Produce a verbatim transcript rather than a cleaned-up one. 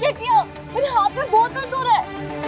क्या किया? मेरे हाथ में बहुत दर्द हो रहा है।